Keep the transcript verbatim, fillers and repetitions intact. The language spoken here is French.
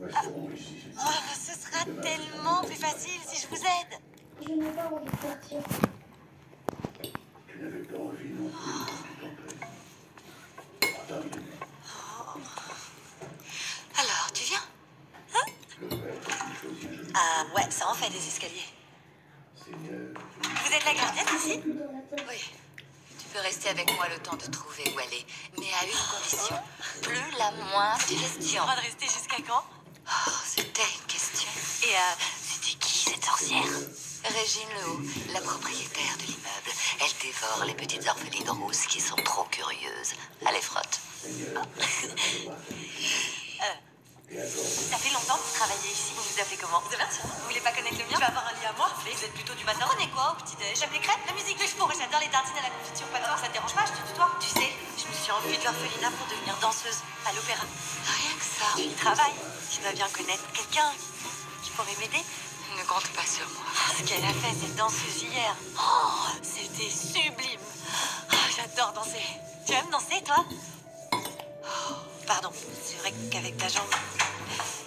resterons ici. Oh, ce sera tellement plus facile si je vous aide. Je n'ai pas envie de partir. Tu n'avais pas envie non plus quand tu t'en Attends, Alors, tu viens? le maître qui choisit un joli Ah ouais, ça en fait des escaliers. Seigneur. Vous êtes la gardienne ici? Tout dans la tête. Oui. Tu peux rester avec moi le temps de trouver où elle est, mais à une condition. Plus la moindre question. On va rester jusqu'à quand? Oh, c'était une question. Et euh, c'était qui cette sorcière? Régine Lehaut, la propriétaire de l'immeuble. Elle dévore les petites orphelines rousses qui sont trop curieuses. Allez, frotte. Ça fait longtemps que vous travaillez ici. Vous vous appelez comment? Sébastien. Vous voulez pas connaître le mien? Tu vas avoir un lit à moi. Vous êtes plutôt du matin. Prenez quoi au petit-déj? J'aime les crêpes, la musique, le sport. J'adore les tartines à la confiture. Pas toi, ça te dérange pas? Je te tutoie. Tu sais, je me suis enfuie de l'orphelinat pour devenir danseuse à l'opéra. Rien que ça. Tu y travailles. Tu dois bien connaître quelqu'un qui pourrait m'aider. Ne compte pas sur moi. Ce qu'elle a fait, cette danseuse hier. Oh, c'était sublime. Oh, j'adore danser. Tu aimes danser, toi? Oh, pardon, c'est vrai qu'avec ta jambe...